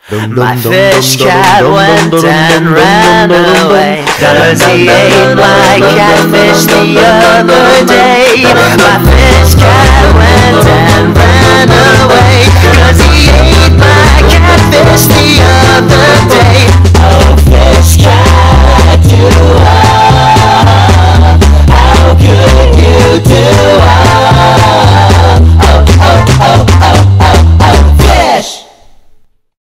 My fish cat went and ran away, 'cause he ate my catfish the